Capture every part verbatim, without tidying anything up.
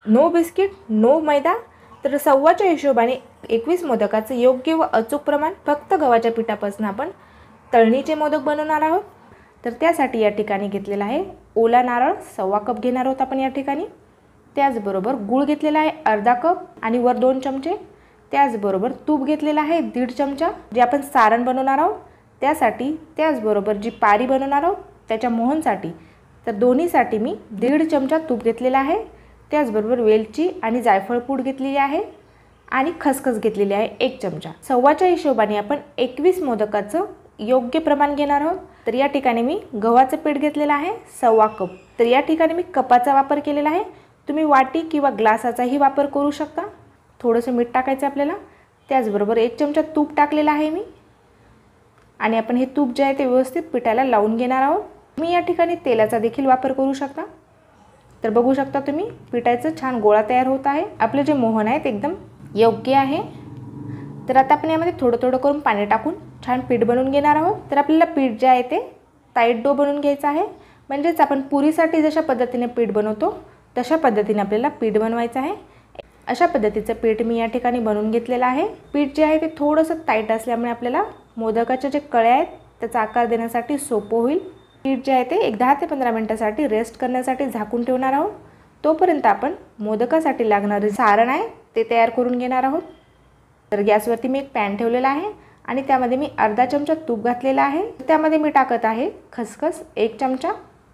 No biscuit, no मैदा. तर सव्वाच्या हिशोबाने एकवीस मोदकाचं योग्य व अचूक प्रमाण फक्त गव्हाच्या पिठापासून आपण तळणीचे मोदक बनवणार आहोत. तर त्यासाठी या ठिकाणी घेतलेला आहे ओला नारळ सव्वा कप घेणार आहोत आपण या ठिकाणी. त्याचबरोबर गूळ घेतलेला आहे अर्धा कप आणि वर दोन चमचे. त्याचबरोबर तूप घेतलेला आहे दीड चमचा जे आपण सारण बनवणार आहोत त्यासाठी. त्याचबरोबर जी पारी बनवणार आहोत त्याच्या मोहनसाठी तर दोन्हीसाठी मी दीड चमचा तूप घेतलेला आहे. त्याचबरोबर वेलची आणि जायफळ पूड घेतलेली आहे आणि खसखस घेतलेली आहे एक चमचा. सव्वाच्या हिशोबाने आपण एकवीस मोदकाचं योग्य प्रमाण घेणार आहोत. तर या ठिकाणी मी गव्हाचं पीठ घेतलेलं आहे सव्वा कप. तर या ठिकाणी मी कपाचा वापर केलेला आहे. तुम्ही वाटी किंवा ग्लासाचाही वापर करू शकता. थोडंसं मीठ टाकायचं आपल्याला. त्याचबरोबर एक चमचा तूप टाकलेला आहे मी आणि आपण हे तूप जे आहे ते व्यवस्थित पिठाला लावून घेणार आहोत. मी या ठिकाणी तेलाचा देखील वापर करू शकता. तर बघू शकता तुम्ही पिठाचं छान गोळा तयार होत आहे. आपले जे मोहन आहे ते एकदम योग्य आहे. तर आता आपण यामध्ये थोडं थोडं करून पाणी टाकून छान पीठ बनवून घेणार आहोत. तर आपल्याला पीठ जे आहे ते टाईट डो बनवून घ्यायचं आहे. म्हणजेच आपण पुरीसाठी जशा पद्धतीने पीठ बनवतो तशा पद्धतीने आपल्याला पीठ बनवायचं आहे. अशा पद्धतीचं पीठ मी या ठिकाणी बनवून घेतलेलं आहे. पीठ जे आहे ते थोडंसं टाईट असल्यामुळे आपल्याला मोदकाचे जे कळे आहेत त्याचा आकार देण्यासाठी सोपं होईल. पीठ जे आहे ते एक दहा ते पंधरा मिनटासाठी रेस्ट करण्यासाठी झाकून ठेवणार आहोत. तोपर्यंत आपण मोदकासाठी लागणारे सारण आहे ते तयार करून घेणार आहोत. तर गॅसवरती मी एक पॅन ठेवलेला आहे आणि त्यामध्ये मी अर्धा चमचा तूप घातलेला आहे. त्यामध्ये मी टाकत आहे खसखस एक चमचा.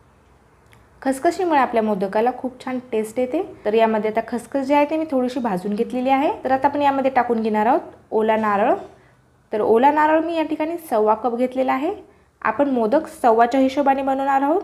खसखशीमुळे आपल्या मोदकाला खूप छान टेस्ट येते. तर यामध्ये आता खसखस जे आहे ते मी थोडीशी भाजून घेतलेली आहे. तर आता आपण यामध्ये टाकून घेणार आहोत ओला नारळ. तर ओला नारळ मी या ठिकाणी सव्वा कप घेतलेला आहे. आपण मोदक सव्वाच्या हिशोबाने बनवणार आहोत.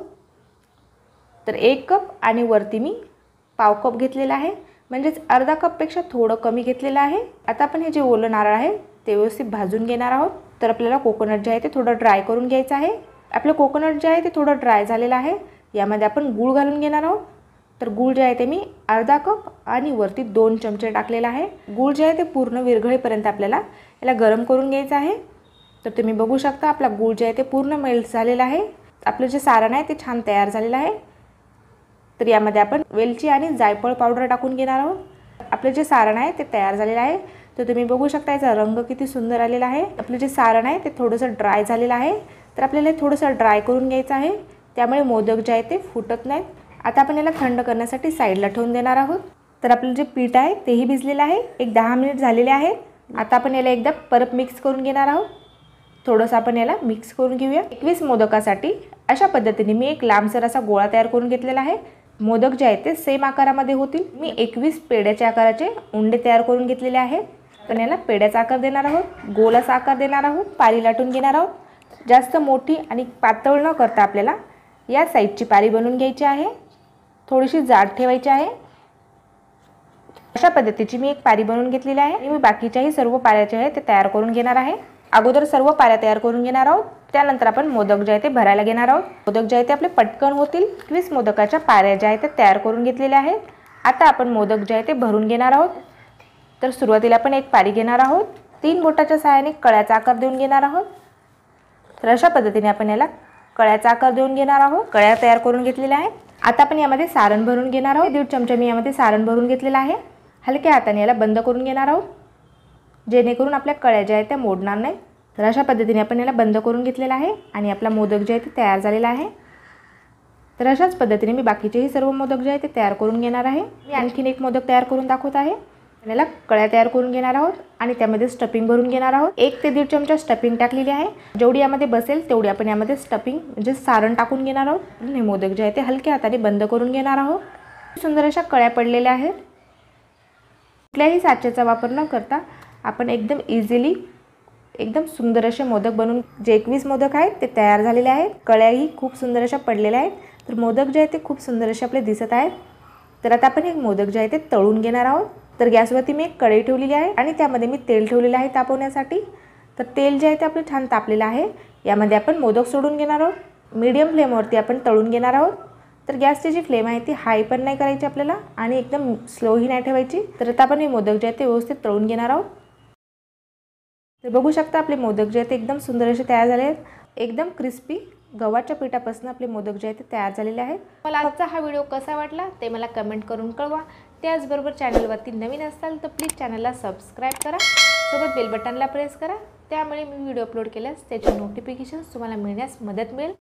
तर एक कप आणि वरती मी पाव कप घेतलेला आहे. म्हणजेच अर्धा कपपेक्षा थोडं कमी घेतलेलं आहे. आता आपण हे जे ओलं नारळ आहे ते व्यवस्थित भाजून घेणार आहोत. तर आपल्याला कोकोनट जे आहे ते थोडं ड्राय करून घ्यायचं आहे. आपलं कोकोनट जे आहे ते थोडं ड्राय झालेलं आहे. यामध्ये आपण गूळ घालून घेणार आहोत. तर गूळ जे आहे ते मी अर्धा कप आणि वरती दोन चमचे टाकलेला आहे. गूळ जे आहे ते पूर्ण विरघळेपर्यंत आपल्याला याला गरम करून घ्यायचं आहे. तर तुम्ही बघू शकता आपला गूळ जे आहे ते पूर्ण मेल्ट झालेला आहे. आपलं जे सारण आहे ते छान तयार झालेलं आहे. तर यामध्ये आपण वेलची आणि जायफळ पावडर टाकून घेणार आहोत. आपलं जे सारण आहे ते तयार झालेलं आहे. तर तुम्ही बघू शकता याचा रंग किती सुंदर आलेला आहे. आपलं जे सारण आहे ते थोडंसं ड्राय झालेलं आहे. तर आपल्याला हे थोडंसं ड्राय करून घ्यायचं आहे. त्यामुळे मोदक जे आहे ते फुटत नाहीत. आता आपण याला थंड करण्यासाठी साईडला ठेवून देणार आहोत. तर आपलं जे पीठ आहे तेही भिजलेलं आहे. एक दहा मिनिट झालेले आहेत. आता आपण याला एकदा परत मिक्स करून घेणार आहोत. थोडंसं आपण याला मिक्स करून घेऊया. एकवीस मोदकासाठी अशा पद्धतीने मी एक लांबसर असा गोळा तयार करून घेतलेला आहे. मोदक जे आहेत ते सेम आकारामध्ये होतील. मी एकवीस पेड्याच्या आकाराचे उंडे तयार करून घेतलेले आहेत. तर याला पेड्याचा आकार देणार आहोत. गोल असा आकार देणार आहोत. पारी लाटून घेणार आहोत. जास्त मोठी आणि पातळ न करता आपल्याला या साईजची पारी बनवून घ्यायची आहे. थोडीशी जाड ठेवायची आहे. अशा पद्धतीची मी एक पारी बनवून घेतलेली आहे आणि मी बाकीच्याही सर्व पाऱ्या जे आहेत ते तयार करून घेणार आहे. अगोदर सर्व पाऱ्या तयार करून घेणार आहोत. त्यानंतर आपण मोदक जे आहे ते भरायला घेणार आहोत. मोदक जे आहे ते आपले पटकन होतील. एकवीस मोदकाच्या पाऱ्या ज्या आहेत ते तयार करून घेतलेल्या आहेत. आता आपण मोदक जे आहे ते भरून घेणार आहोत. तर सुरुवातीला आपण एक पारी घेणार आहोत. तीन बोटाच्या सहाय्याने कळ्याचा आकार देऊन घेणार आहोत. तर अशा पद्धतीने आपण याला कळ्याचा आकार देऊन घेणार आहोत. कळ्या तयार करून घेतलेल्या आहेत. आता आपण यामध्ये सारण भरून घेणार आहोत. दीड चमचा मी यामध्ये सारण भरून घेतलेलं आहे. हलक्या हाताने याला बंद करून घेणार आहोत जेणेकरून आपल्या कळ्या ज्या आहेत त्या मोडणार नाही. तर अशा पद्धतीने आपण याला बंद करून घेतलेला आहे आणि आपला मोदक जे आहे ते तयार झालेला आहे. तर अशाच पद्धतीने मी बाकीचेही सर्व मोदक जे आहे ते तयार करून घेणार आहे. मी आणखीन एक मोदक तयार करून दाखवत आहे. याला कळ्या तयार करून घेणार आहोत आणि त्यामध्ये स्टफिंग भरून घेणार आहोत. एक ते दीड चमचा स्टफिंग टाकलेली आहे. जेवढी यामध्ये बसेल तेवढी आपण यामध्ये स्टफिंग म्हणजे सारण टाकून घेणार आहोत. आणि मोदक जे आहे ते हलक्या हाताने बंद करून घेणार आहोत. सुंदर अशा कळ्या पडलेल्या आहेत. कुठल्याही साच्याचा वापर न करता आपण एकदम इझिली एकदम सुंदर असे मोदक बनवून जे एकवीस मोदक आहेत ते तयार झालेले आहेत. कळ्याही खूप सुंदर अशा पडलेल्या आहेत. तर मोदक जे आहेत ते खूप सुंदर असे आपले दिसत आहेत. तर आता आपण एक मोदक जे आहे ते तळून घेणार आहोत. तर गॅसवरती मी एक कढई ठेवलेली आहे आणि त्यामध्ये मी तेल ठेवलेलं आहे तापवण्यासाठी. तर तेल जे आहे ते आपलं छान तापलेलं आहे. यामध्ये आपण मोदक सोडून घेणार आहोत. मीडियम फ्लेमवरती आपण तळून घेणार आहोत. तर गॅसची जी फ्लेम आहे ती हाय पण नाही करायची आपल्याला आणि एकदम स्लोही नाही ठेवायची. तर आता आपण हे मोदक जे आहे ते व्यवस्थित तळून घेणार आहोत. तर बघू शकता आपले मोदक जे आहेत ते एकदम सुंदर असे तयार झाले आहेत. एकदम क्रिस्पी गव्हाच्या पिठापासून आपले मोदक जे आहेत ते तयार झालेले आहेत. मला आजचा हा व्हिडिओ कसा वाटला ते मला कमेंट करून कळवा. त्याचबरोबर चॅनलवरती नवीन असाल तर प्लीज चॅनलला सबस्क्राईब करा, सोबत बेल बटनला प्रेस करा, त्यामुळे मी व्हिडिओ अपलोड केल्यास त्याचे नोटिफिकेशन्स तुम्हाला मिळण्यास मदत मिळेल.